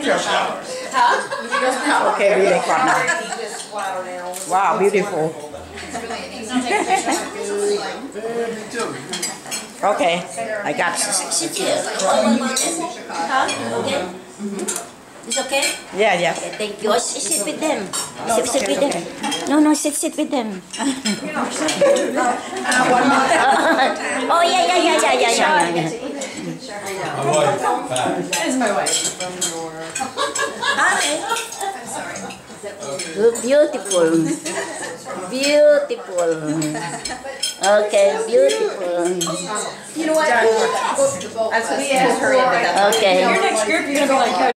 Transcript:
Okay, really crop now. Wow, beautiful. Okay, I got Sit here. Okay? It's okay? Yeah. Okay, thank you. Sit with them. Sit with them. No, sit with them. Oh, yeah. That is my wife. Hi. Beautiful. Okay, beautiful. You know what? That's what hurry up. Okay. Your next group, you're gonna be like.